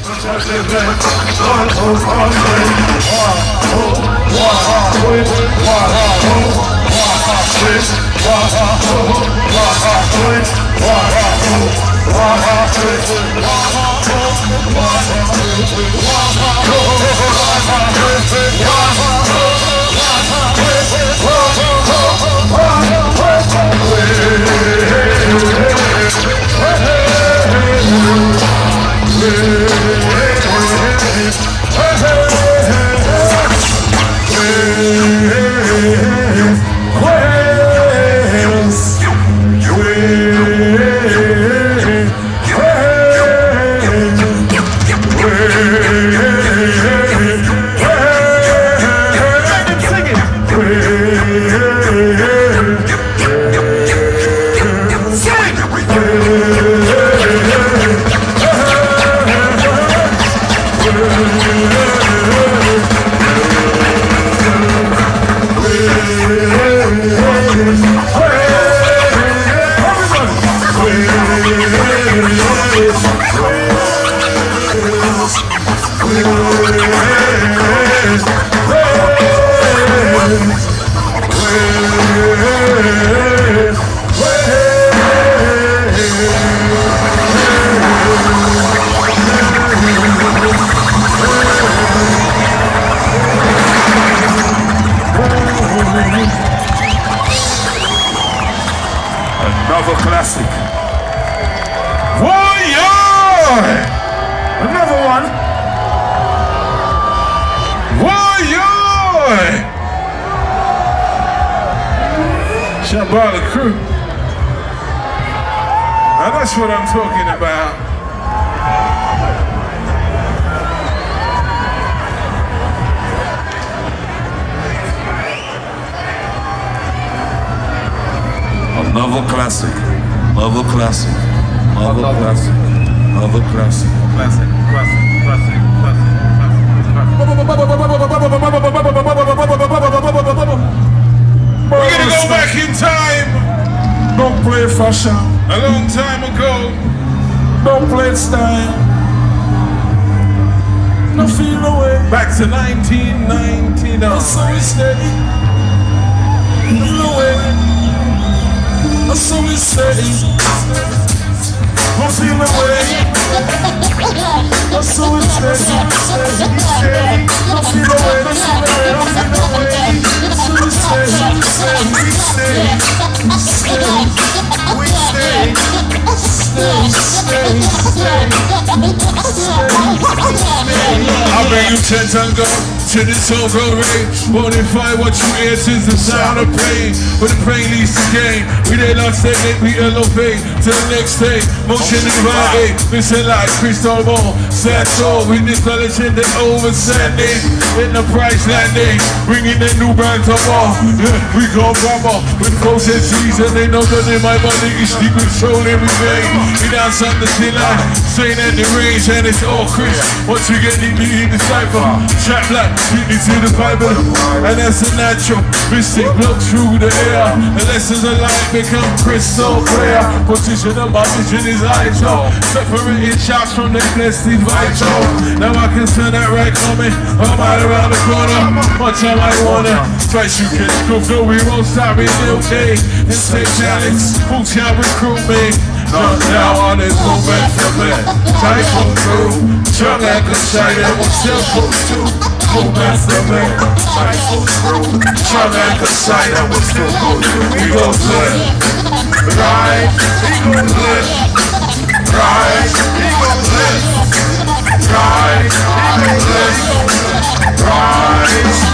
Another classic. Warrior! Another one. Warrior! Shabbat crew. Now that's what I'm talking about. Another classic, another classic, another classic, another classic. Classic, classic, classic, classic. We're gonna go back in time. Don't play fashion. A long time ago. Don't play style. No feel away. Back to 1999. That's how we stay. Feel away. That's how we say, don't feel away. That's how we say, don't feel away, don't feel away, don't feel away. That's how we I bring you 10 and go to this whole road rage. Bonify what you hear is the sound of pain. When the pain leads to gain, we did not say that we elevate to the next day. Motion divine, listen like crystal ball. Sad soul, we this knowledge in the overstanding. In the price landing, bringing the new brand to war. We go rubber with process season. They know that in my body is deep control everything. We dance on the thin line, straight in the range, and it's all crisp. Once we get deeply in the cipher, trap like beat me to the Bible, and that's a natural mystic blow through the air. The lessons of life become crystal clear. Position of my vision is vital. Separating shots from the blessed is vital. Now I can turn that right coming. I'm out around the corner. Much I might wanna. Twice you can scoop, no we won't stop it no day. And say challenge, who shall recruit me? Not now on this movement for me. Typhoon through, young and excited, we're still close to. Movement for me. Typhoon through, young and excited, we're still close to. We gon' live, right? We gon' live, right? We gon' live, right? We gon' live, right?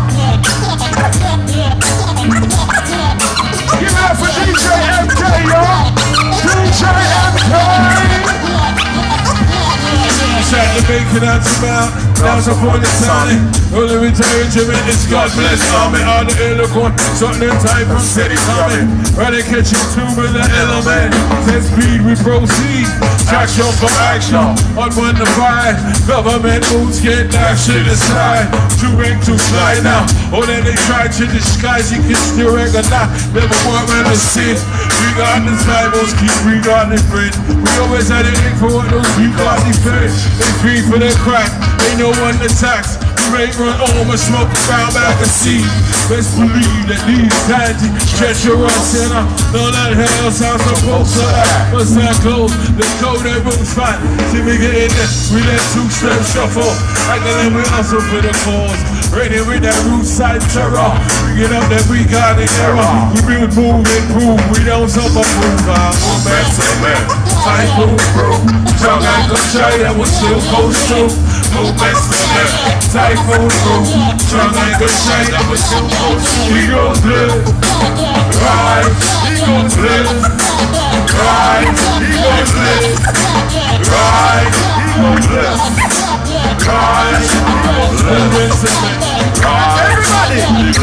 Give it up for DJ MK, y'all! DJ MK! Trying to make it out to mount. Now it's upon the Sonic. Only retired tremendous, God bless army. All the eloquent, something type from city coming. Ready catch you two with the element. 10 speed, we proceed. Traction for action. On 1 to 5. Government moves get dashed to the side. 2 rank to slide now. Or then they try to disguise, you can still recognize. Never want to sin. We got the Bibles, keep regarding friends. We always had an ink for what those people are defending. They free for their crack, ain't no one to tax. We ain't run home and smoke around back and see. Best believe that these times treacherous and I know that hell's how supposed to act. What's that close? The code that room spot. See me get in there, we let 2 steps shuffle. I can let we hustle for the cause. Ready with that roadside terror. We get up that we got the error. We build, move, improve. We don't suffer, move. Move back, say man. Typhoon crew. Drug and go try that was still coast through. Move back, say man. Typhoon crew. Drug and go try that was still coast through. He goes good. Right. He goes good. Right. He goes good. Right. He goes good. Right. He goes good. Everybody!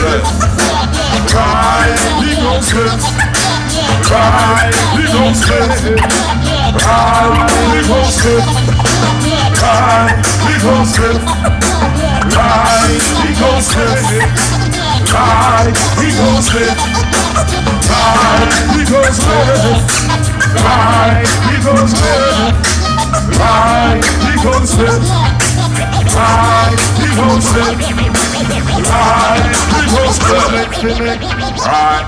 Right, he goes good. Right, he goes good. Right, he goes good. Right, he goes good. Right, he goes good. Right, he goes good. Right, he goes good. Right, he goes good. Right, he goes good. Right, he goes good. Right, he goes good. Right,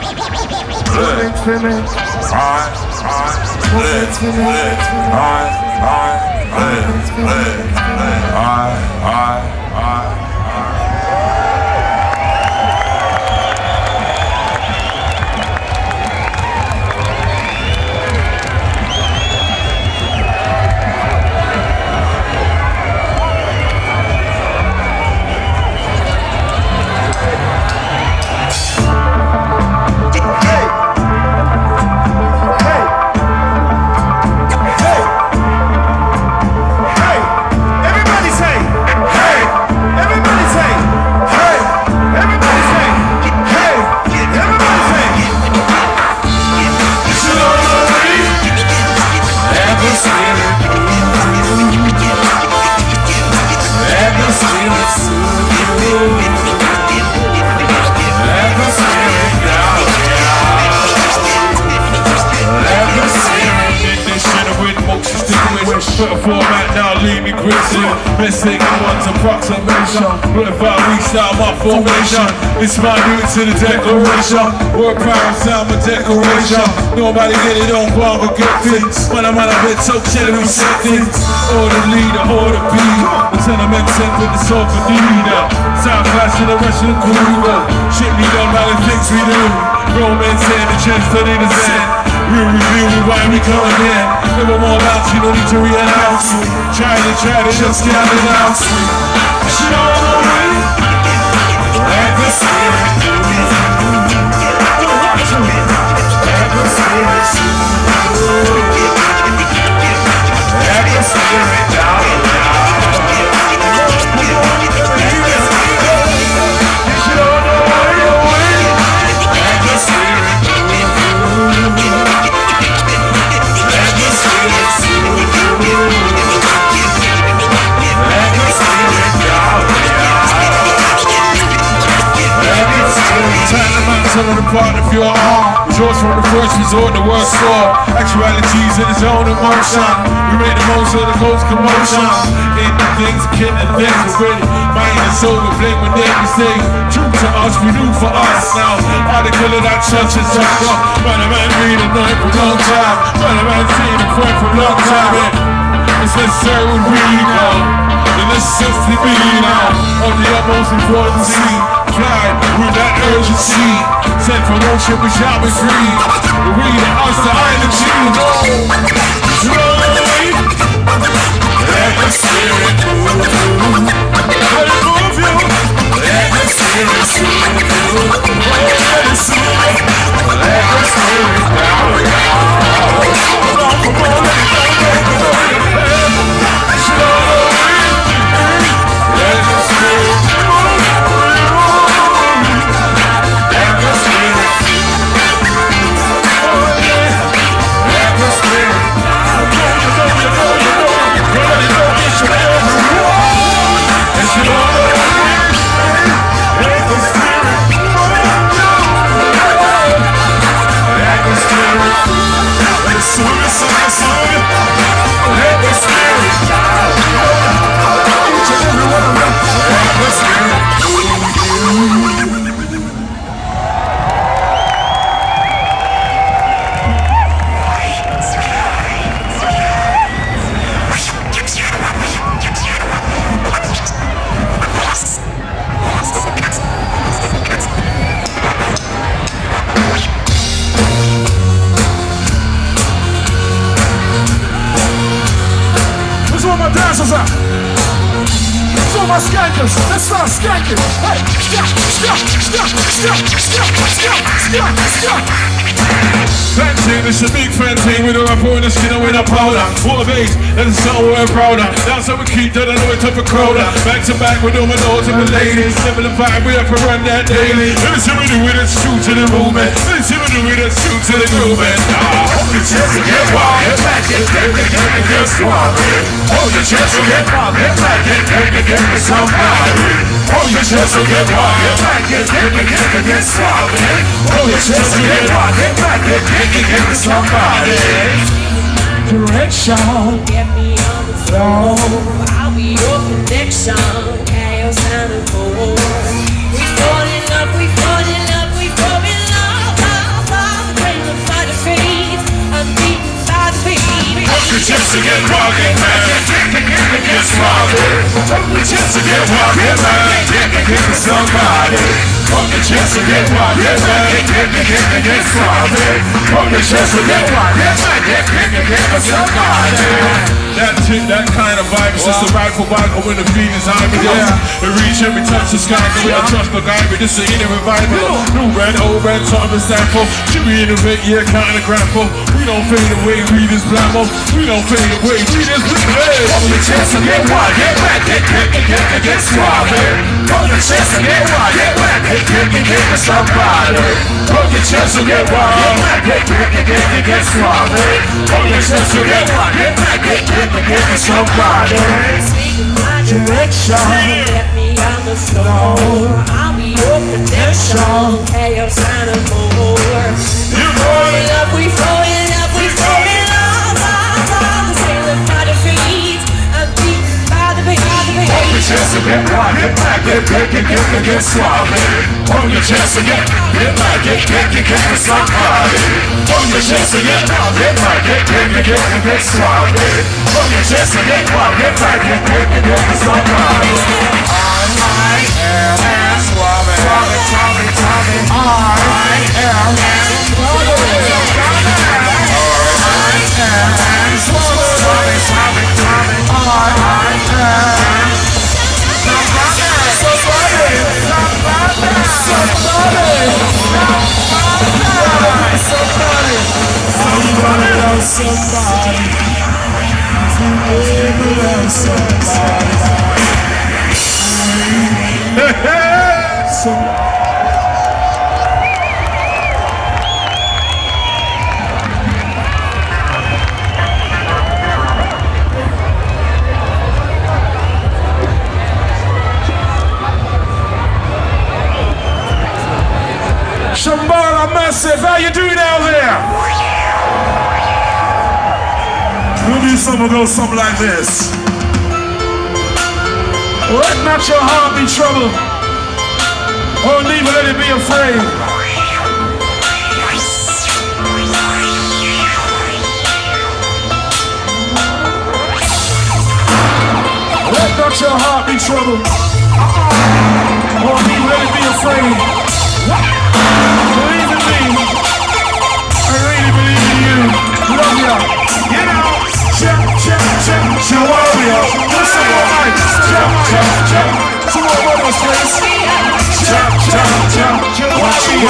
Put a format now, leave me Christian. Best thing I want's approximation. But if I restart my formation, it's my duty to the declaration. Word power sound my decoration. Nobody get it on bar but get things. When I'm out of it, so shit we set things. Order leader, order B. The tenement sent with the soul for leader. Sound clash in the rest of the crew. Shit we done by the things we do. Romance and the chance to need a zen. We review why we coming in. Never more about you, no need to re-announce. Try to just get it out. Show the way. Let the spirit do it. Let the spirit do it. Let the spirit down. On the part of your arm, yours from the first resort, the worst score. Actualities in its own emotion. We made the most of the coast commotion. In the things, kid and things already. Mind and soul, we blame when they mistake. True to us, we do for us now. Article of that church is up. But a man read a night for a long time. But a man seen a point for a long time. It's necessary we know. And this is simply me now. Of the utmost importance. Fly with that urgency. Sent from ocean, we shall be free. We the us, the energy. Slowly, let the spirit move. Let it move you. Let the spirit soothe you. Let it soothe you. Let the spirit down. Slowly, my dancers out. So my skankers, let's start skanking. Hey, Fancy, this a big fancy with a rapper and a skin and with a powder. What a bass, and it's so we're prouder. That's how we keep that, I know it's up a crowder. Back to back with all my doors and the ladies. Level and vibe, we have to run that daily. Let me see me do it, it's true to the movement. Let me see me do it, it's true to the movement. Hold your chest and get wild, get back, get strong. Hold your chest and get wild, get back, get somebody. Hold your chest and get wild, get back, get strong. Hold your chest and get wild, get back, get somebody. direction. Get me on the floor. I'll be your connection. Chaos and a core. We fall in love, we fall in love, we fall in love. I'm dreaming by the feet. I'm beaten by the beat. Pump your chest and get rockin', man. Get swallowed. Pump your chest and get rockin', man. Get somebody. Pump your chest and get rockin', man. Get swallowed. Pump your chest and get rockin', man. Get somebody. That kind of vibe is just a ride for vodka when the beat is high. It reach every touch the sky, we don't trust the guy, but this is in a revival. New brand, old brand, something to stand for. Should we innovate, yeah, kind of grapple. We don't fade away, we just blammo. We don't fade away, we just play. Pump your chest and get wild, get back, get swallowed. Pump your chest and get wild, get back, get somebody. Pump your chest and get wild, get back, get swallowed. Pump your chest and get wild, get back, get somebody. Direction. Get me on the floor. I'll be your connection. Chaos and a core. We fall in love, we fall in love, we fall in love. I'm sailing by the feet. I'm beaten by the beat. Pump your chest and get wild, get back, get swallowed. Pump your chest and get back, get somebody. Pump your chest and get wild, get back, get swallowed. Pump your chest and get wild, get back, get somebody. I am Suave. Shambhala Massive, how you doing out there? We'll do something like this. Let not your heart be troubled, or neither let it be afraid. Let not your heart be troubled, or neither let it be afraid. Believe in me, I really believe in you. Love ya. You know, warrior. Just some more mics. Some more vocals, please. Watch you.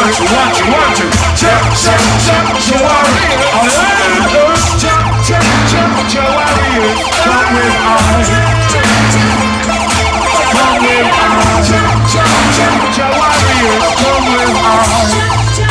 Warrior. Come with us. Come with us. Warrior. Come with us.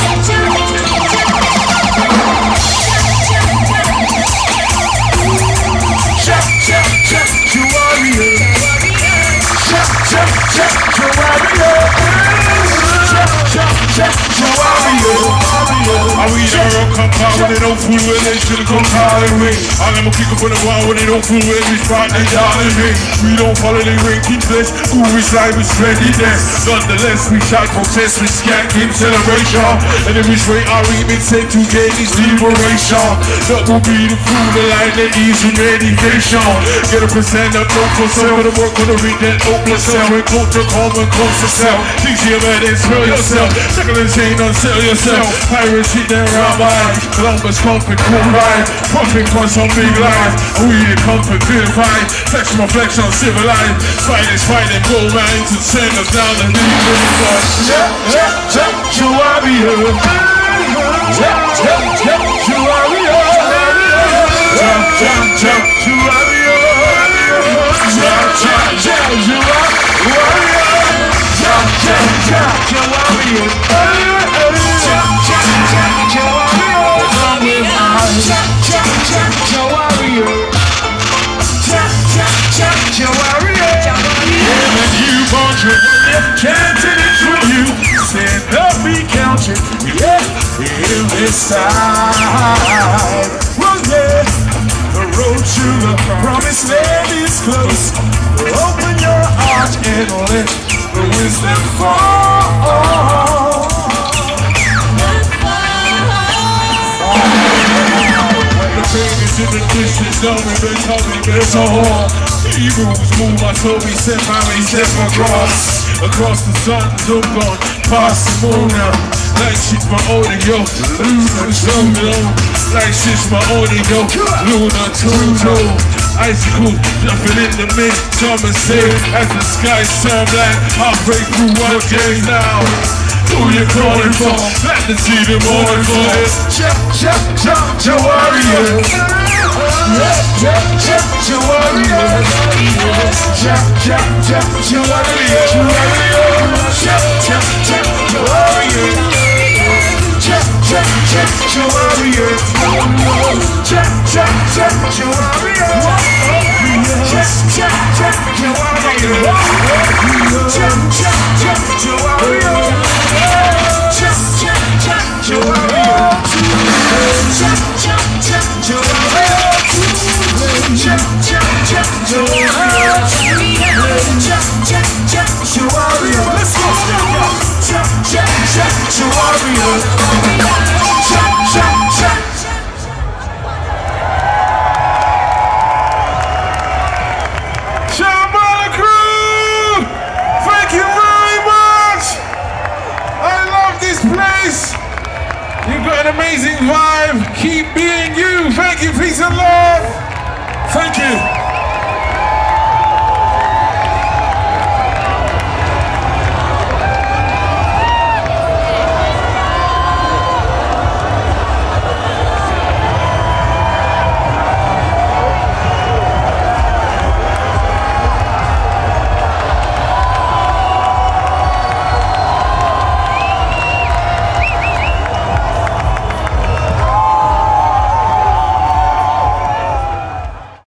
I read a rock come power when they don't fool with they shouldn't come calling me. I let me kick up on the wall when they don't fool with me, spot they darling me. We don't follow the ranking place, who is life is readiness. Nonetheless, we shout protest, we skank in celebration. And in which way our remix take to gain this liberation. That will be the fool, the line that easy medication. Get up and stand up, don't for sale, the work on the read that hopeless cell. And go to come and close yourself. Things here, man, then spell yourself. Second and chain, don't sell yourself. Pirates hit that rabbi. Columbus pumping, cool ride, pumping on some big life. And we in comfort, purified, flex my flex on civilized. Spiders fighting gold mines and send us down the deep river. Warrior. Chanting it for you, stand up, be counted, yeah, in this time. Well, yeah, the road to the promised land is close. Open your heart and let the wisdom fall. The pain is in the distance, don't remember it's a whore. Hebrews move my soul, we set my across the sun, zoom gone, past the moon now. Like shit's my audio, lunar zoom low. Like shit's my audio, lunar too. Icicle, jumping in the mid, summer say as the skies turn black, I'll break through one day now. Who you calling for? Let the see the morning for it. Your warrior. Your warrior. Your Shambhala crew, thank you very much. I love this place. You've got an amazing vibe. Keep being you. Thank you, peace and love. Thank you.